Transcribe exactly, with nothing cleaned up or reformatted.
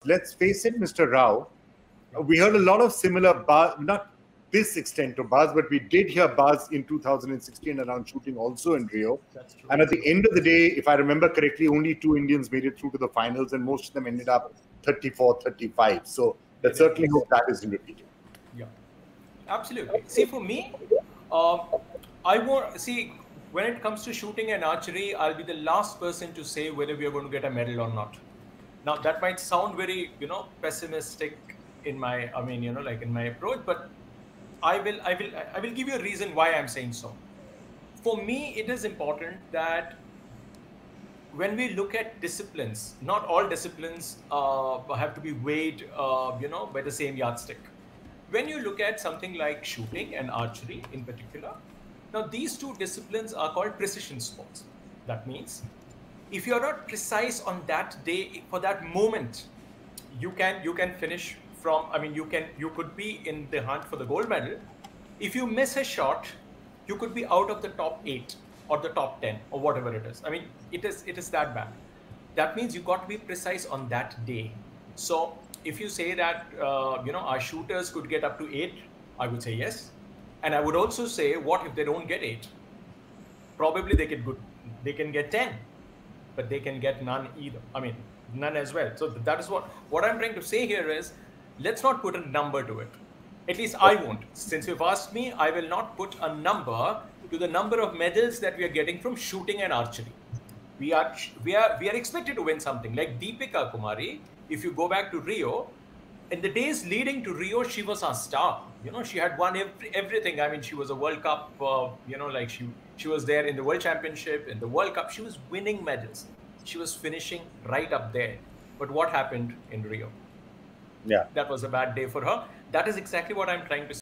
let's face it, Mister Rao, we heard a lot of similar buzz, not this extent of buzz, but we did hear buzz in two thousand sixteen around shooting also in Rio. That's true. And at the end of the day, if I remember correctly, only two Indians made it through to the finals, and most of them ended up thirty-four, thirty-five. So let's certainly hope that isn't repeated. Yeah, absolutely. See, for me, uh, I want see when it comes to shooting and archery, I'll be the last person to say whether we are going to get a medal or not. Now, that might sound very, you know, pessimistic in my, I mean, you know, like in my approach, but I will, I will, I will give you a reason why I'm saying so. For me, it is important that when we look at disciplines, not all disciplines uh, have to be weighed, uh, you know, by the same yardstick. When you look at something like shooting and archery in particular, now these two disciplines are called precision sports. That means if you are not precise on that day for that moment, you can you can finish from. I mean, you can you could be in the hunt for the gold medal. If you miss a shot, you could be out of the top eight or the top ten or whatever it is. I mean, it is it is that bad. That means you got to be precise on that day. So if you say that uh, you know our shooters could get up to eight, I would say yes. And I would also say, what if they don't get eight? Probably they can good, they can get ten, but they can get none either. I mean, none as well. So that is what what I'm trying to say here is, let's not put a number to it. At least I won't. Since you've asked me, I will not put a number to the number of medals that we are getting from shooting and archery. We are we are we are expected to win something. Like Deepika Kumari, if you go back to Rio, in the days leading to Rio, she was our star. You know, she had won every, everything. I mean, she was a World Cup. Uh, you know, like she she was there in the World Championship, in the World Cup. She was winning medals. She was finishing right up there. But what happened in Rio? Yeah, that was a bad day for her. That is exactly what I'm trying to say.